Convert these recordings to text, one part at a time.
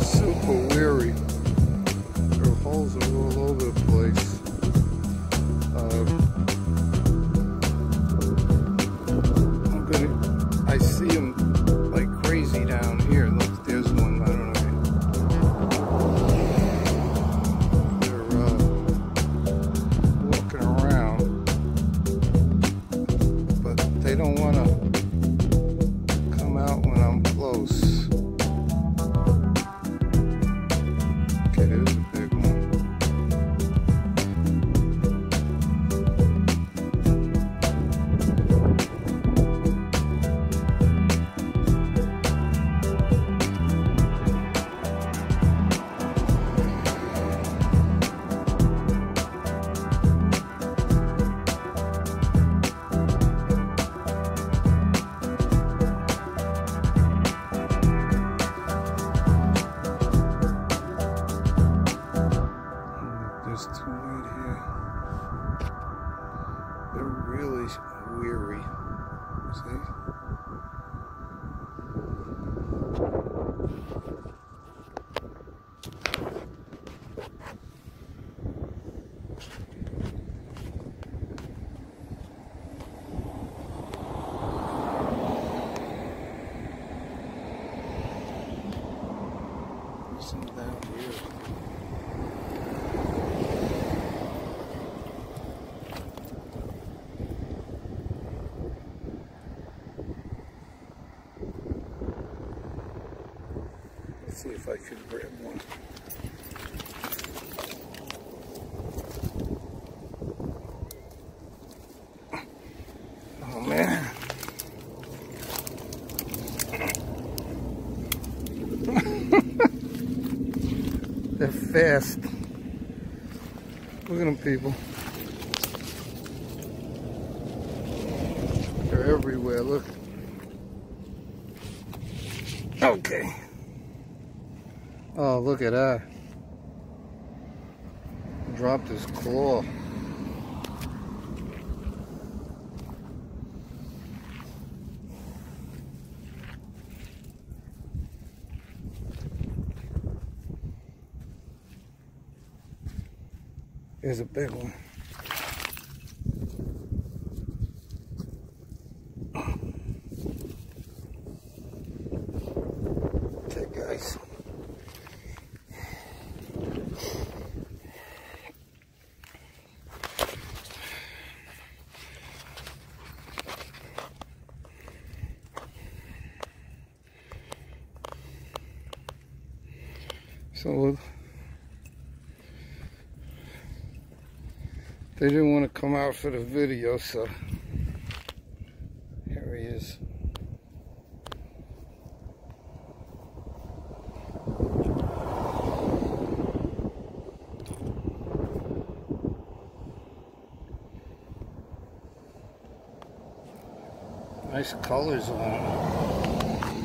super weary. There are holes all over the place. I see them like crazy down here. Look, there's one. I don't know. They're walking around, but they don't want to come out when I'm close. Okay, there's a big one. There's two right here. They're really weary. See? There's some down here. Let's see if I could grab one. Oh man. They're fast. Look at them, people. They're everywhere, look. Okay. Oh, look at that. Dropped his claw. Here's a big one. Okay, guys. So they didn't want to come out for the video, so here he is. Nice colors on him.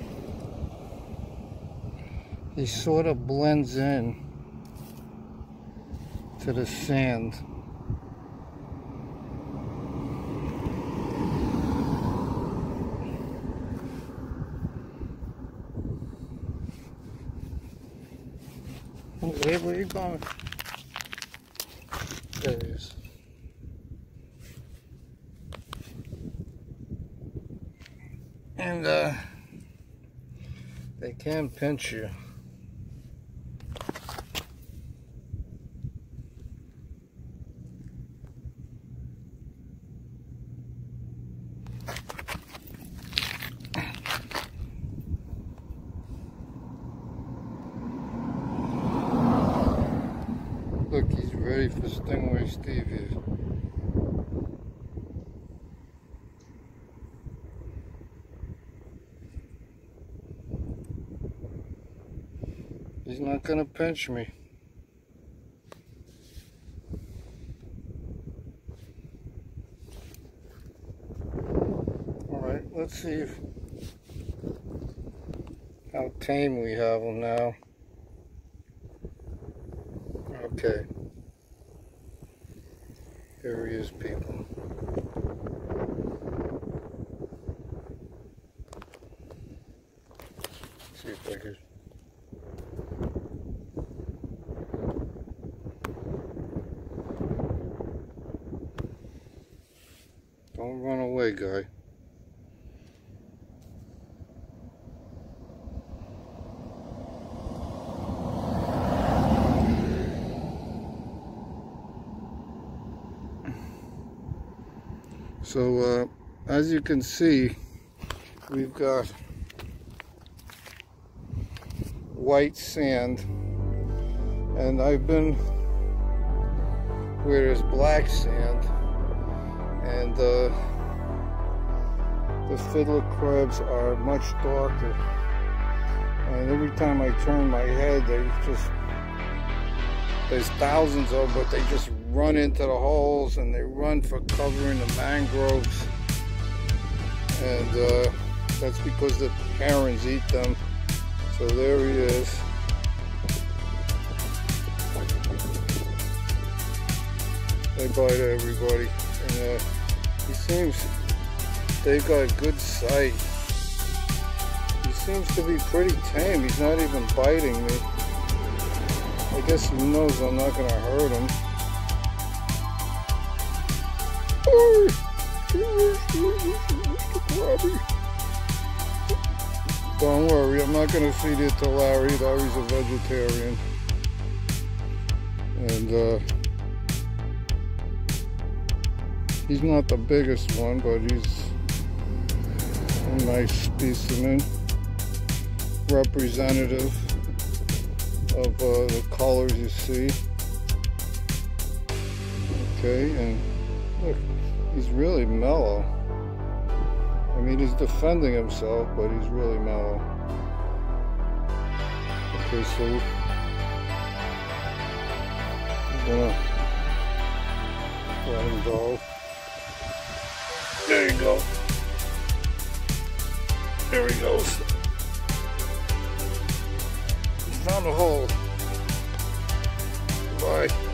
He sort of blends in to the sand. Hey, where you going? There he is. And they can pinch you. Look, he's ready for Stingray Steve here. He's not gonna pinch me. Alright, let's see how tame we have him now. Okay. Here he is, people. See if I can Don't run away, guy. So, as you can see, we've got white sand, and I've been where there's black sand, and the fiddler crabs are much darker, and every time I turn my head, there's thousands of them, but they just run into the holes, and they run for cover in the mangroves, and that's because the herons eat them. So there he is. They bite everybody, and he seems, they've got good sight. He seems to be pretty tame. He's not even biting me. I guess he knows I'm not gonna hurt him. Don't worry, I'm not gonna feed it to Larry. Larry's a vegetarian. And he's not the biggest one, but he's a nice specimen, representative of the colors you see. Okay, and look, he's really mellow. I mean, he's defending himself, but he's really mellow. Okay, so I'm gonna let him go. There you go. There he goes. He found a hole. Goodbye.